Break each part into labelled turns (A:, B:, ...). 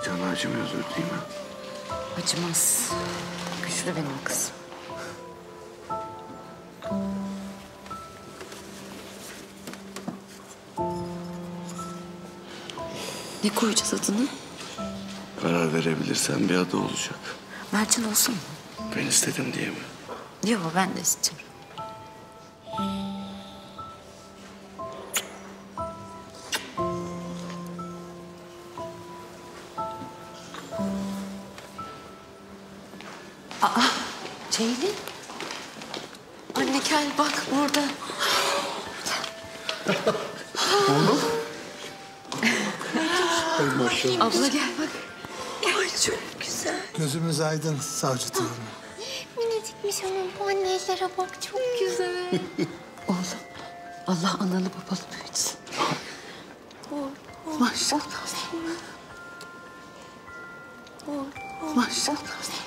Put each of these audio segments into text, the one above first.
A: Canı acımıyordur değil mi?
B: Acımaz. Güçlü benim kızım. Ne koyacağız adını?
A: Karar verebilirsen bir adı olacak.
B: Mercan olsun mu?
A: Ben istedim diye mi?
B: Yok, ben de istiyorum. Aa, Ceylin. Anne gel bak burada.
A: Oğlum. Ay maşallah.
B: Abla gel bak. Ay çok güzel.
C: Gözümüz aydın savcı torunum.
D: Minicikmiş onun bu annelere bak çok güzel.
B: Oğlum, Allah analı babalı büyütsün. Maşallah. Maşallah.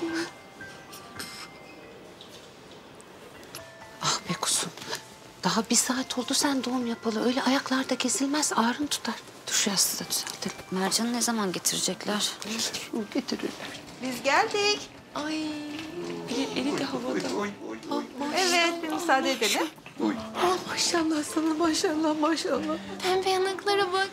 B: Ah be kuzum. Daha 1 saat oldu sen doğum yapalı. Öyle ayaklarda kesilmez, ağrın tutar. Dur şu yastığı da düzeltelim. Mercan'ı ne zaman getirecekler? Getirirler.
E: Biz geldik.
B: Ay, eli de havada.
E: Evet, bir müsaade edelim.
B: Ah, maşallah sana, maşallah, maşallah.
D: Pembe yanaklara bak.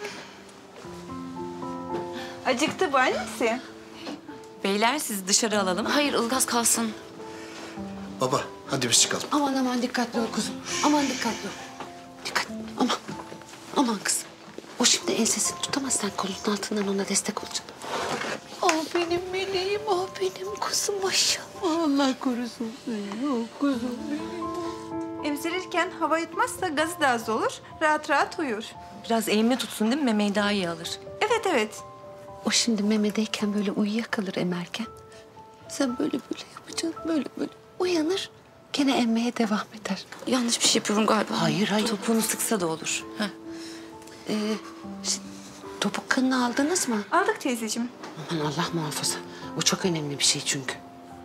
E: Acıktı bu annesi.
F: Beyler sizi dışarı alalım.
B: Hayır, Ilgaz kalsın.
C: Baba hadi biz çıkalım.
B: Aman aman dikkatli ol kuzum. Aman dikkatli ol. Dikkat, aman. Aman kızım. O şimdi ensesini tutamaz, sen kolunun altından ona destek olacaksın. Ah benim meleğim, ah benim kuzum maşallah. Allah korusun seni, ah kuzum benim.
E: Emzirirken hava yutmazsa gazı da az olur. Rahat rahat uyur.
F: Biraz eğimli tutsun değil mi? Memeyi daha iyi alır.
E: Evet, evet.
B: O şimdi memedeyken böyle uyuyakalır emerken. Sen böyle yapacaksın, böyle. Uyanır, gene emmeye devam eder. Yanlış bir şey yapıyorum galiba. Hayır.
F: Topuğunu sıksa da olur. Heh.
B: Şimdi, topuk kanını aldınız mı?
E: Aldık teyzeciğim.
B: Aman Allah muhafaza. O çok önemli bir şey çünkü.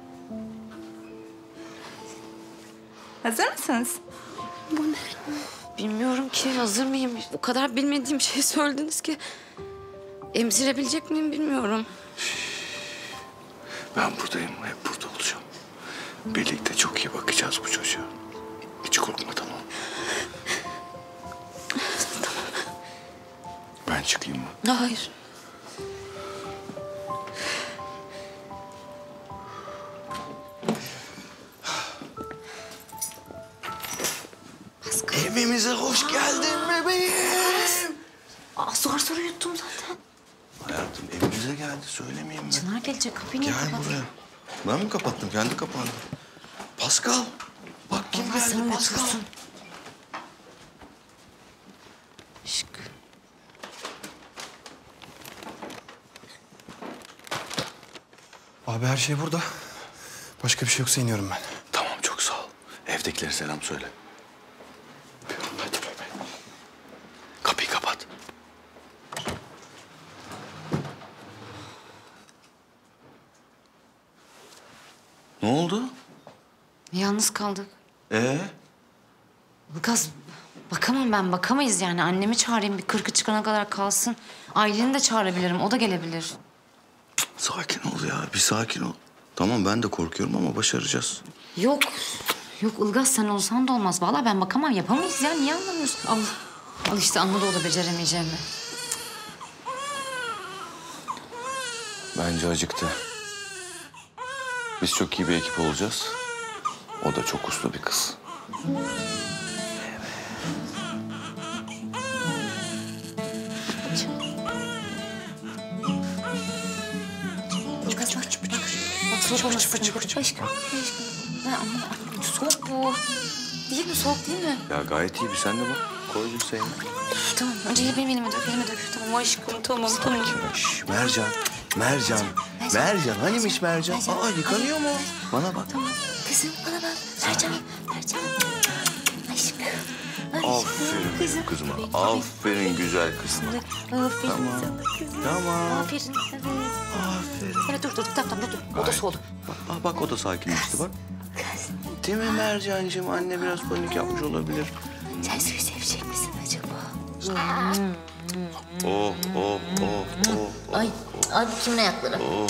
E: Hazır mısınız?
B: Bu ne? Bilmiyorum ki hazır mıyım? O kadar bilmediğim şey söylediniz ki. Emzirebilecek miyim bilmiyorum.
A: Ben buradayım, hep burada olacağım. Birlikte çok iyi bakacağız bu çocuğa. Hiç korkma, tamam. Ben çıkayım mı?
B: Hayır.
A: Evimize hoş geldin bebeğim.
B: Aa, zor yuttum zaten.
A: Hayatım evimize geldi, söylemeyeyim mi?
B: Çınar gelecek, kapıyı niye
A: Gel
B: kapattın?
A: buraya. Ben mi kapattım? Kendi kapandı. Pascal. Bak kim
B: Allah
A: geldi,
B: sana
A: Pascal.
B: götürsün. Şık.
C: Abi her şey burada. Başka bir şey yoksa iniyorum ben.
A: Tamam, çok sağ ol. Evdekilere selam söyle. Öpüyorum, hadi bebeğim. Kapıyı kapat. Ne oldu?
B: Yalnız kaldık.
A: Ilgaz,
B: Bakamayız yani. Annemi çağırayım, bir 40'ı çıkana kadar kalsın. Aileni de çağırabilirim, o da gelebilir.
A: sakin ol ya, bir sakin ol. Tamam, ben de korkuyorum ama başaracağız.
B: Yok Ilgaz, sen olsan da olmaz. Vallahi ben bakamam, yapamayız ya. Niye anlamıyorsun? Al işte, anladı o da beceremeyeceğimi.
A: Bence acıktı. Biz çok iyi bir ekip olacağız. O da çok uslu bir kız.
B: Aşkım. Soğuk bu. Değil mi? Soğuk değil mi?
A: Ya gayet iyi, bir sen de bak. Koy Hüseyin.
B: Tamam. Önce benim elime dök. Tamam aşkım. Tamam.
A: Şş, Mercan. Hanimiş Mercan? Aa, yıkanıyor mu? Bana bak.
B: Tamam. Kızım bana bak. Mercan. Aşkım.
A: Aferin benim kızıma. Aferin güzel kızıma.
B: Aferin sana kızım.
A: Tamam.
B: Aferin. Evet.
A: Aferin.
B: Evet, dur. Tamam, dur. O da soğudu.
A: Bak o da sakinleşti bak. Değil mi Mercancığım? Anne biraz panik yapmış olabilir.
B: Sen suyu sevecek misin acaba?
A: Oh.
G: Ay, ay bütün ayakları. Hı?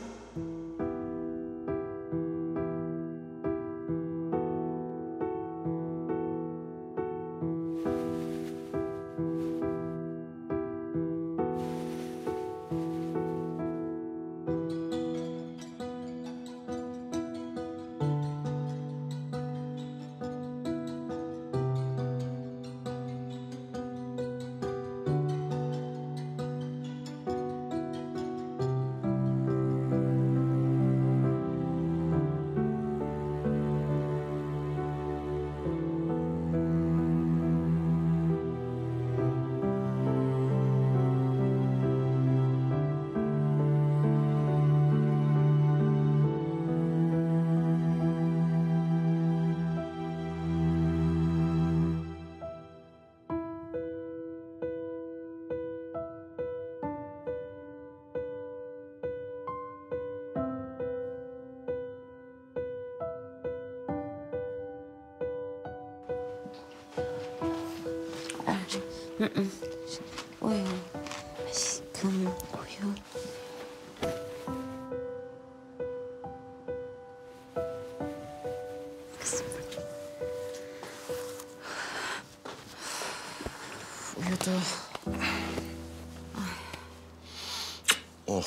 B: Uyu. Aşkım uyu. Kızım. Uyudu.
C: Oh.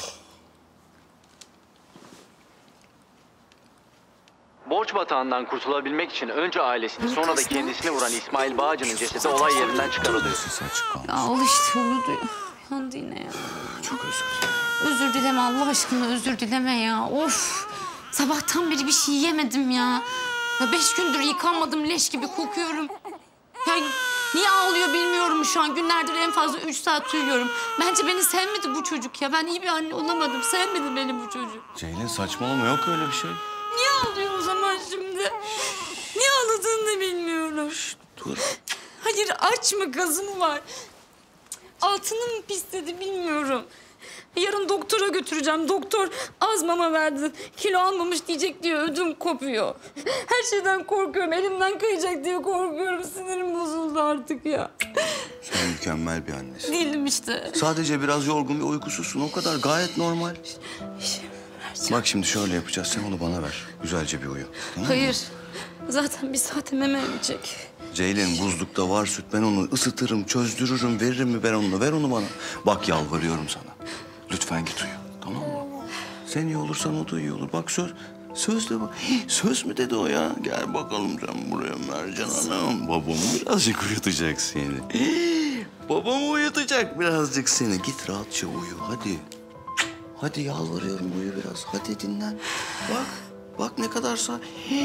A: Borç batağından kurtulabilmek için önce ailesini sonra da kendisini vuran İsmail Bağcı'nın cesedi olay yerinden çıkarılıyor.
B: Ya al işte uyudu. Yandı yine ya.
C: Çok özür dilerim.
B: Özür dileme Allah aşkına özür dileme ya. Of. Sabahtan beri bir şey yemedim ya. Ya 5 gündür yıkanmadım leş gibi kokuyorum. Ya niye ağlıyor bilmiyorum şu an. Günlerdir en fazla 3 saat uyuyorum. Bence beni sevmedi bu çocuk ya. Ben iyi bir anne olamadım. Sevmedi beni bu çocuk.
A: Ceylin saçmalama, yok öyle bir şey.
B: Niye ağlıyor o zaman şimdi? Niye ağladığını da bilmiyorum.
A: Dur.
B: Hayır aç mı gazı mı var? Altını mı pisledi bilmiyorum. Yarın doktora götüreceğim. Doktor az mama verdi. Kilo almamış diyecek diye ödüm kopuyor. Her şeyden korkuyorum. Elimden kayacak diye korkuyorum. Sinirim bozuldu artık ya.
A: Sen mükemmel bir annesin.
B: Değilim işte.
A: Sadece biraz yorgun ve uykusuzsun, o kadar, gayet normal. Bak şimdi şöyle yapacağız, sen onu bana ver. Güzelce bir uyu. Tamam mı?
B: Hayır. Zaten bir saate meme emecek.
A: Ceylin buzlukta var süt, ben onu ısıtırım, çözdürürüm, veririm mi ben onu, ver onu bana. Bak yalvarıyorum sana. Lütfen git uyu, tamam mı? Sen iyi olursan o da iyi olur. Bak söz de bak. Söz mü dedi o ya? Gel bakalım sen buraya Mercan Hanım. Babamı birazcık uyutacak seni. Babam uyutacak birazcık seni. Git rahatça uyu hadi. Hadi yalvarıyorum uyu biraz. Hadi dinlen. Bak ne kadarsa.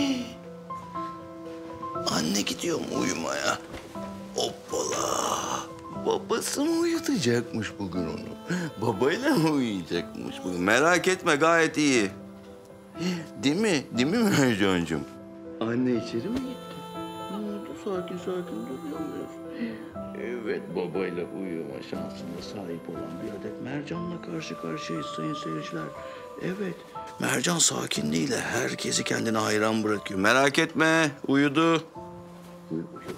A: Anne gidiyor mu uyumaya? Hoppala. Babası mı uyutacakmış bugün onu? Babayla mı uyuyacakmış bugün? Merak etme gayet iyi. Değil mi? Değil mi Mercan'cığım? Anne içeri mi gitti? Ne oldu? Sakin duruyor muyuz? Evet, babayla uyuma şansına sahip olan bir adet Mercan'la karşı karşıyayız sayın seyirciler. Evet, Mercan sakinliğiyle herkesi kendine hayran bırakıyor. Merak etme, uyudu. Uyu.